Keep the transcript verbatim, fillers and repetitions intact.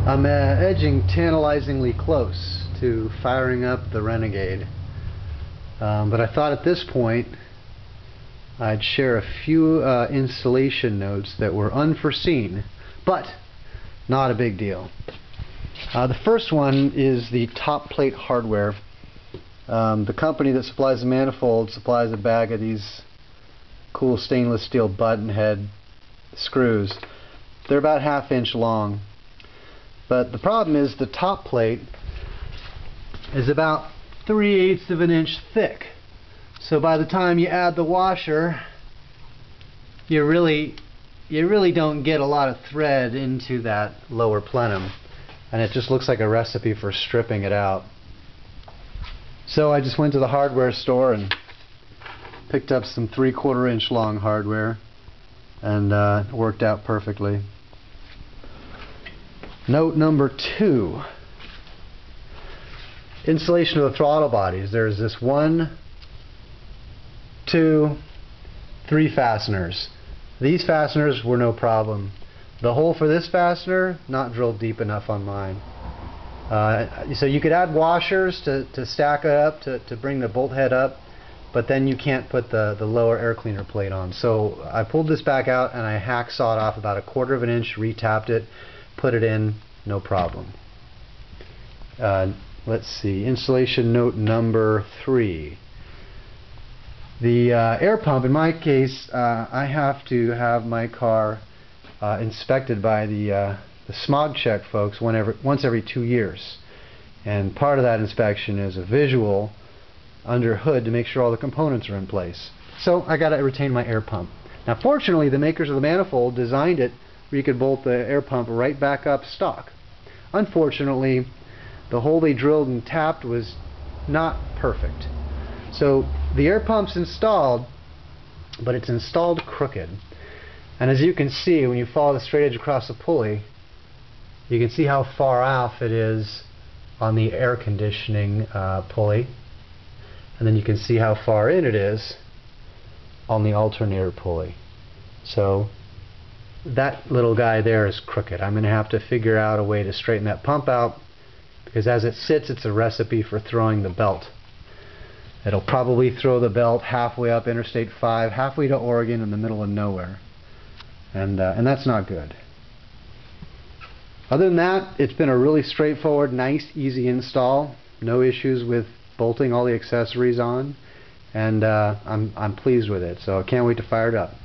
I'm uh, edging tantalizingly close to firing up the Renegade, um, but I thought at this point I'd share a few uh, installation notes that were unforeseen, but not a big deal. Uh, the first one is the top plate hardware. Um, the company that supplies the manifold supplies a bag of these cool stainless steel button head screws. They're about half inch long. But the problem is the top plate is about three eighths of an inch thick. So by the time you add the washer, you really you really don't get a lot of thread into that lower plenum, and it just looks like a recipe for stripping it out. So I just went to the hardware store and picked up some three quarter inch long hardware, and uh, it worked out perfectly. Note number two, installation of the throttle bodies. There's this one, two, three fasteners. These fasteners were no problem. The hole for this fastener, not drilled deep enough on mine. Uh, so you could add washers to, to stack it up, to, to bring the bolt head up, but then you can't put the, the lower air cleaner plate on. So I pulled this back out and I hacksawed off about a quarter of an inch, retapped it, put it in, no problem. Uh, let's see, installation note number three. The uh, air pump, in my case, uh, I have to have my car uh, inspected by the, uh, the smog check folks whenever, once every two years. And part of that inspection is a visual under hood to make sure all the components are in place. So I got to retain my air pump. Now fortunately, the makers of the manifold designed it where you could bolt the air pump right back up stock. Unfortunately, the hole they drilled and tapped was not perfect. So the air pump's installed, but it's installed crooked. And as you can see, when you follow the straight edge across the pulley, you can see how far off it is on the air conditioning uh, pulley. And then you can see how far in it is on the alternator pulley. So that little guy there is crooked. I'm going to have to figure out a way to straighten that pump out, because as it sits, it's a recipe for throwing the belt. It'll probably throw the belt halfway up Interstate five, halfway to Oregon, in the middle of nowhere. And, uh, and that's not good. Other than that, it's been a really straightforward, nice, easy install. No issues with bolting all the accessories on. And uh, I'm, I'm pleased with it, so I can't wait to fire it up.